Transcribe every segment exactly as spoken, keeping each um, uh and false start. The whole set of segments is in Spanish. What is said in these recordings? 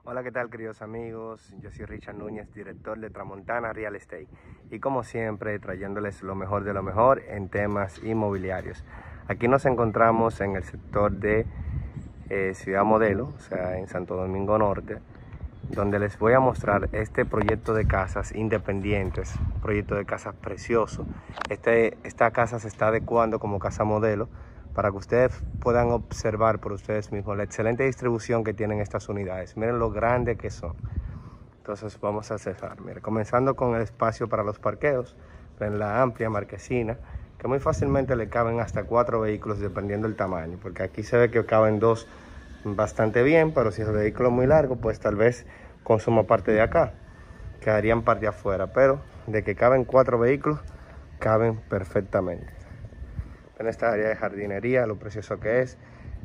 Hola, ¿qué tal, queridos amigos? Yo soy Richard Núñez, director de Tramontana Real Estate, y como siempre trayéndoles lo mejor de lo mejor en temas inmobiliarios. Aquí nos encontramos en el sector de eh, Ciudad Modelo, o sea, en Santo Domingo Norte, donde les voy a mostrar este proyecto de casas independientes, un proyecto de casas precioso. Este, esta casa se está adecuando como casa modelo para que ustedes puedan observar por ustedes mismos la excelente distribución que tienen estas unidades. Miren lo grande que son. Entonces vamos a cesar. Miren, comenzando con el espacio para los parqueos, ven la amplia marquesina, que muy fácilmente le caben hasta cuatro vehículos dependiendo del tamaño, porque aquí se ve que caben dos bastante bien, pero si el vehículo es muy largo, pues tal vez consuma parte de acá, quedarían parte afuera, pero de que caben cuatro vehículos, caben perfectamente. En esta área de jardinería, lo precioso que es.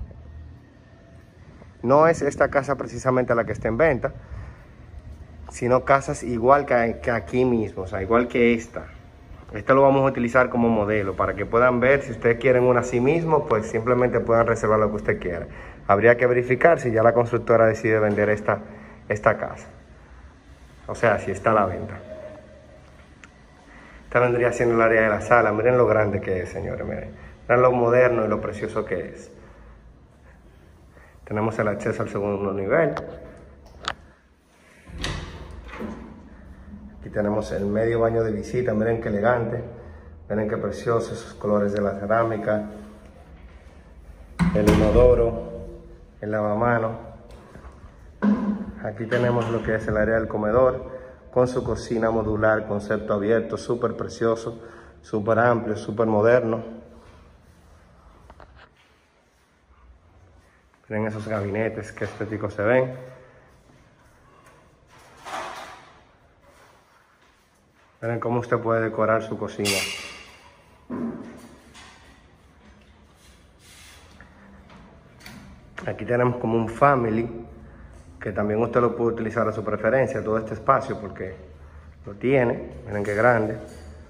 No es esta casa precisamente la que está en venta, sino casas igual que, que aquí mismo, o sea, igual que esta. Esta lo vamos a utilizar como modelo para que puedan ver. Si ustedes quieren una así mismo, pues simplemente puedan reservar lo que usted quiera. Habría que verificar si ya la constructora decide vender esta, esta casa, o sea, si está a la venta. Esta vendría siendo el área de la sala. Miren lo grande que es, señores, miren. Miren lo moderno y lo precioso que es. Tenemos el acceso al segundo nivel. Aquí tenemos el medio baño de visita. Miren qué elegante, miren qué precioso esos colores de la cerámica, el inodoro, el lavamanos. Aquí tenemos lo que es el área del comedor con su cocina modular, concepto abierto, súper precioso, súper amplio, súper moderno. Miren esos gabinetes, qué estéticos se ven. Miren cómo usted puede decorar su cocina. Aquí tenemos como un family, que también usted lo puede utilizar a su preferencia, todo este espacio, porque lo tiene. Miren qué grande.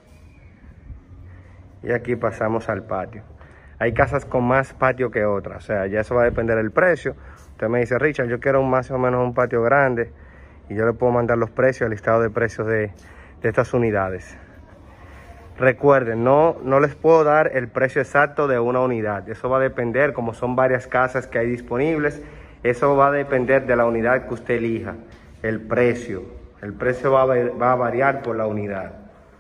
Y aquí pasamos al patio. Hay casas con más patio que otras, o sea, ya eso va a depender del precio. Usted me dice, Richard, yo quiero un más o menos un patio grande, y yo le puedo mandar los precios, el listado de precios de, de estas unidades. Recuerden, no, no les puedo dar el precio exacto de una unidad. Eso va a depender, como son varias casas que hay disponibles, eso va a depender de la unidad que usted elija. El precio, el precio va a, va a variar por la unidad.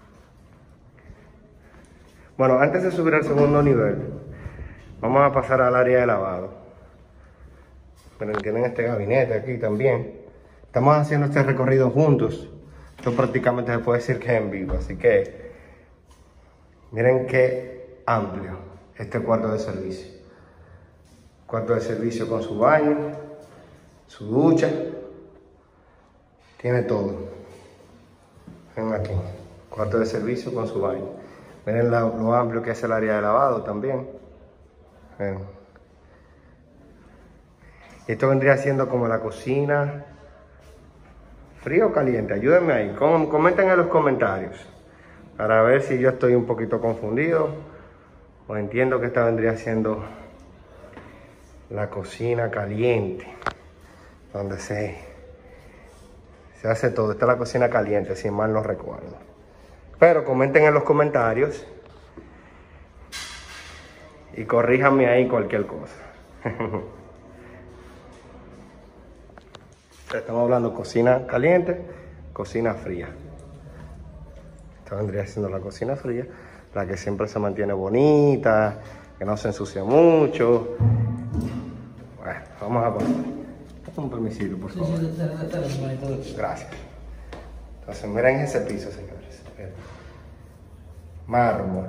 Bueno, antes de subir al segundo nivel, vamos a pasar al área de lavado. Miren, tienen este gabinete aquí también. Estamos haciendo este recorrido juntos. Esto prácticamente se puede decir que es en vivo, así que miren qué amplio este cuarto de servicio. Cuarto de servicio con su baño, su ducha, tiene todo. Ven aquí, cuarto de servicio con su baño. Miren lo, lo amplio que es el área de lavado también. Ven. Esto vendría siendo como la cocina. ¿Frío o caliente? Ayúdenme ahí, Com comenten en los comentarios para ver si yo estoy un poquito confundido o entiendo que esta vendría siendo la cocina caliente, donde se, se hace todo. Esta es la cocina caliente, si mal no recuerdo. Pero comenten en los comentarios y corríjanme ahí cualquier cosa. Estamos hablando cocina caliente, cocina fría. Esta vendría siendo la cocina fría, la que siempre se mantiene bonita, que no se ensucia mucho. Bueno, vamos a pasar. Un permisito, por favor. Gracias. Entonces, miren ese piso, señores. Mármol.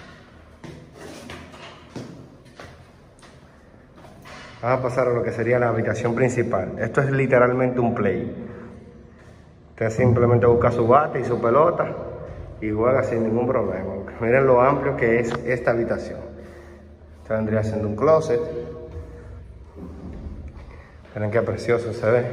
Vamos a pasar a lo que sería la habitación principal. Esto es literalmente un play. Usted simplemente busca su bate y su pelota y juega sin ningún problema. Miren lo amplio que es esta habitación. Esta vendría siendo un closet. Miren qué precioso se ve.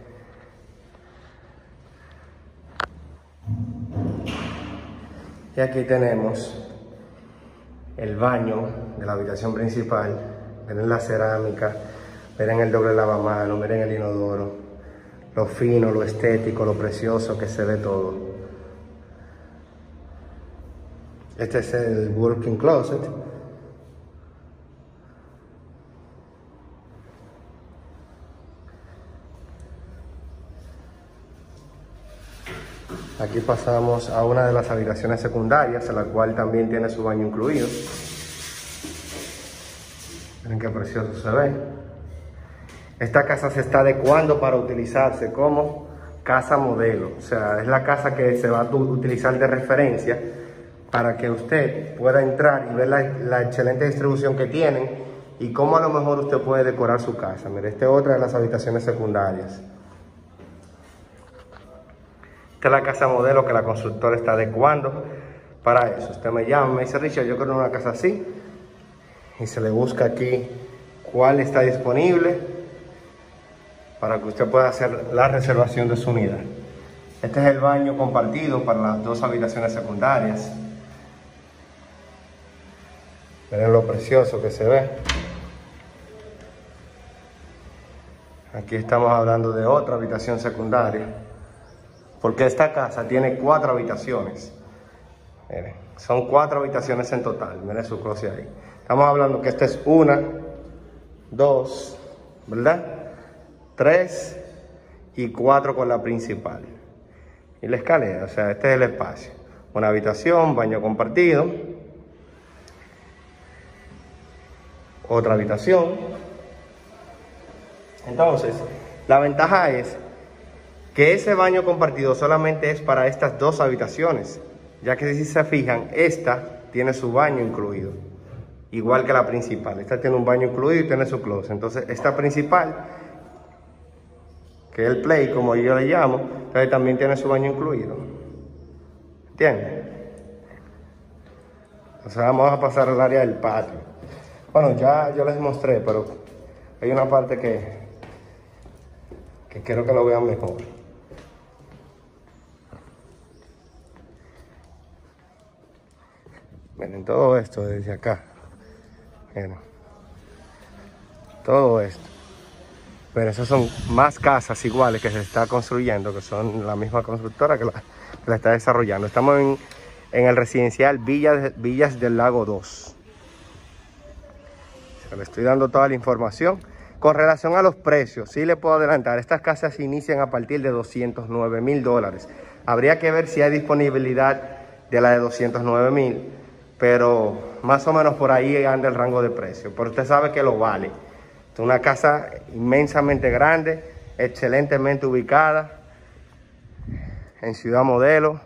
Y aquí tenemos el baño de la habitación principal. Miren la cerámica, miren el doble lavamanos, miren el inodoro. lo fino, lo estético, lo precioso que se ve todo. Este es el walk-in closet. Aquí pasamos a una de las habitaciones secundarias, a la cual también tiene su baño incluido. Miren qué precioso se ve. Esta casa se está adecuando para utilizarse como casa modelo. O sea, es la casa que se va a utilizar de referencia para que usted pueda entrar y ver la, la excelente distribución que tienen y cómo a lo mejor usted puede decorar su casa. Mire, esta es otra de las habitaciones secundarias. Esta es la casa modelo que la constructora está adecuando para eso. Usted me llama, me dice: Richard, yo quiero una casa así. Y se le busca aquí cuál está disponible para que usted pueda hacer la reservación de su unidad. Este es el baño compartido para las dos habitaciones secundarias. Miren lo precioso que se ve. Aquí estamos hablando de otra habitación secundaria, porque esta casa tiene cuatro habitaciones. Miren, son cuatro habitaciones en total. Miren su closet ahí. Estamos hablando que esta es una, dos, ¿verdad? Tres y cuatro con la principal. Y la escalera, o sea, este es el espacio. Una habitación, baño compartido. Otra habitación. Entonces, la ventaja es que ese baño compartido solamente es para estas dos habitaciones, ya que si se fijan, esta tiene su baño incluido, igual que la principal. Esta tiene un baño incluido y tiene su closet. Entonces, esta principal, que es el play, como yo le llamo, entonces también tiene su baño incluido. ¿Entienden? Entonces vamos a pasar al área del patio. Bueno, ya yo les mostré, pero hay una parte que, que quiero que lo vean mejor. Miren todo esto desde acá. Miren. Todo esto. Pero esas son más casas iguales que se está construyendo, que son la misma constructora que la, que la está desarrollando. Estamos en, en el residencial Villas, Villas del Lago dos. Se le estoy dando toda la información. Con relación a los precios, sí le puedo adelantar, estas casas inician a partir de doscientos nueve mil dólares. Habría que ver si hay disponibilidad de la de doscientos nueve mil, pero más o menos por ahí anda el rango de precio. Pero usted sabe que lo vale. Es una casa inmensamente grande, excelentemente ubicada en Ciudad Modelo.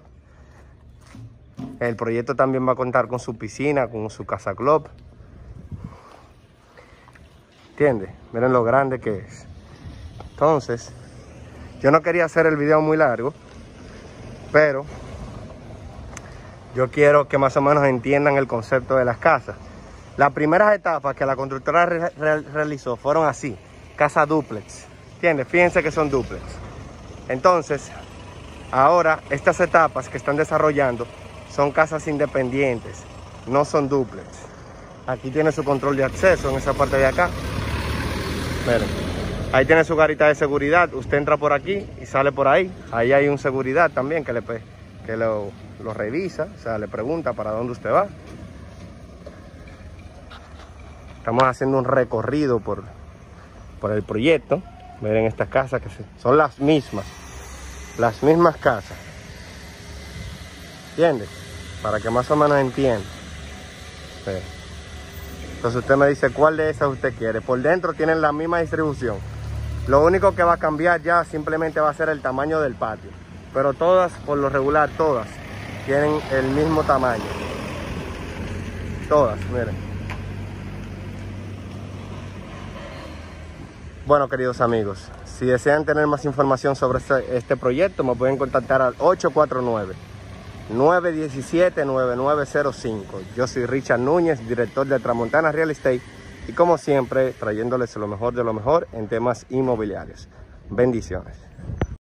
El proyecto también va a contar con su piscina, con su casa club. ¿Entiende? Miren lo grande que es. Entonces, yo no quería hacer el video muy largo, pero yo quiero que más o menos entiendan el concepto de las casas. Las primeras etapas que la constructora re re realizó fueron así: casa dúplex. ¿Entiendes? Fíjense que son dúplex. Entonces, ahora estas etapas que están desarrollando son casas independientes, no son dúplex. Aquí tiene su control de acceso en esa parte de acá. Miren, ahí tiene su garita de seguridad. Usted entra por aquí y sale por ahí. Ahí hay un seguridad también que, le, que lo, lo revisa, o sea, le pregunta para dónde usted va. Estamos haciendo un recorrido por, por el proyecto. Miren estas casas que son las mismas, las mismas casas. ¿Entiendes? Para que más o menos entiendan. Sí. Entonces usted me dice cuál de esas usted quiere. Por dentro tienen la misma distribución. Lo único que va a cambiar ya simplemente va a ser el tamaño del patio. Pero todas, por lo regular, todas tienen el mismo tamaño. Todas, miren. Bueno, queridos amigos, si desean tener más información sobre este, este proyecto, me pueden contactar al ocho cuatro nueve, nueve uno siete, nueve nueve cero cinco. Yo soy Richard Núñez, director de Tramontana Real Estate, y como siempre, trayéndoles lo mejor de lo mejor en temas inmobiliarios. Bendiciones.